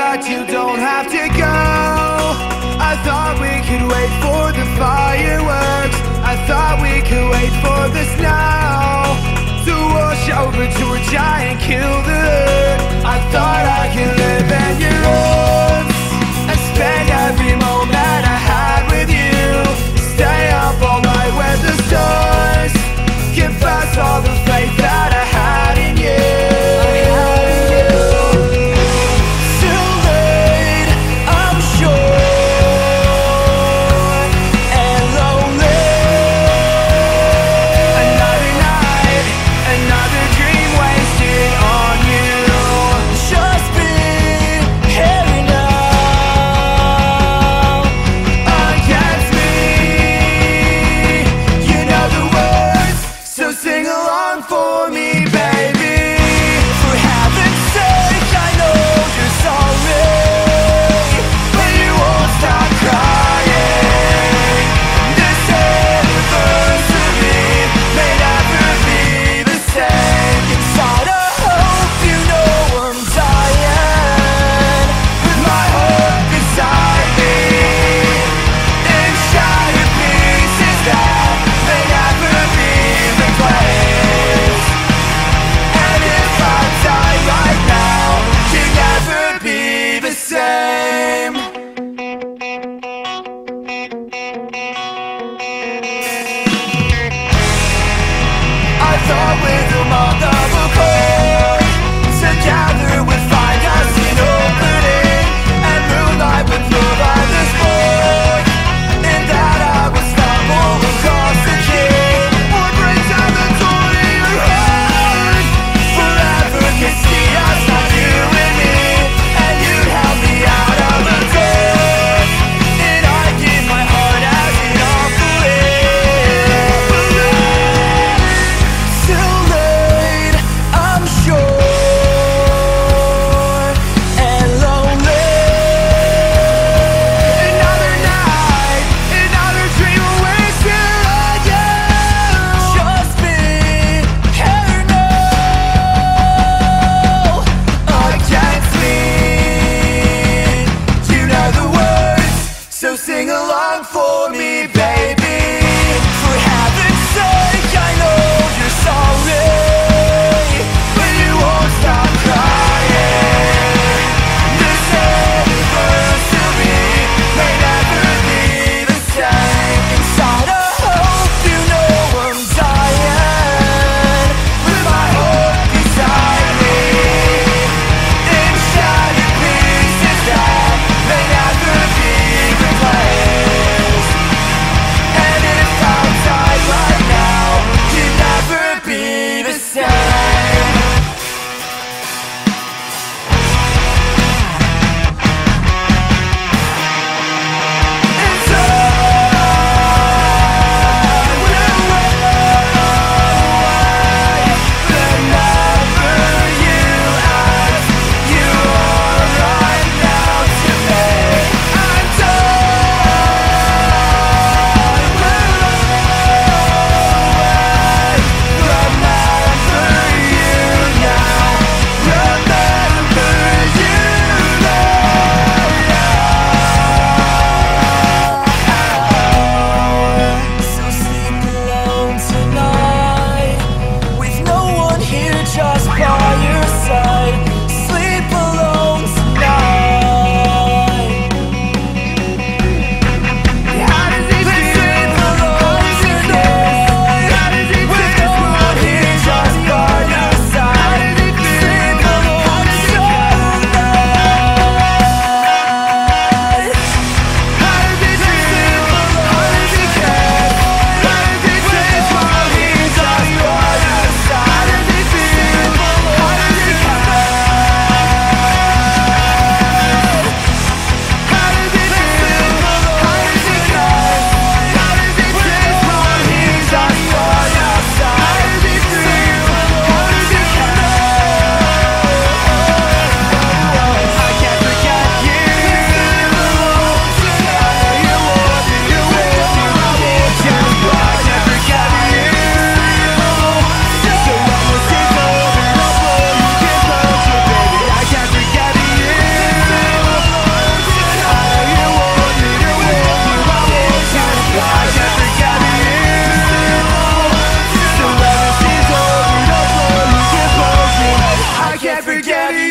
fact, you don't have to go. I thought we could wait for the fireworks. I thought we could wait for the snow to wash over Georgia and kill the herd. I thought I could live in your arms and spend every moment I had with you. Stay up all night with the stars, confess all the faith that I had in you. Too late, I'm sure, and lonely. Another night, another dream wasted on you. Just be here now against me. You know the words, so sing along for me, baby. For heaven's sake, I know you're sorry, but you won't stop crying. This anniversary may never be the same. Inside I hope you know I'm dying, with my heart beside me, in shattered pieces that may never be replaced. And if I die right now, you'll never be the same. I thought with a month of accord, together we'd find us an opening, and moonlight would provide the spark, and that I would stumble across the key, or break down the door to your heart. Forever could see us, not you and me, and you'd help me out of the dark, and I'd give my heart as an offering. Too late, I'm sure, and lonely. Another night, another dream wasted on you. Just be here now against me. You know the words, so sing along for me, baby. For heaven's sake, I know you're sorry, but you won't stop crying. This anniversary may never be the same. Inside I hope you know I'm dying, with my heart beside me, in shattered pieces that may never be replaced. forget you.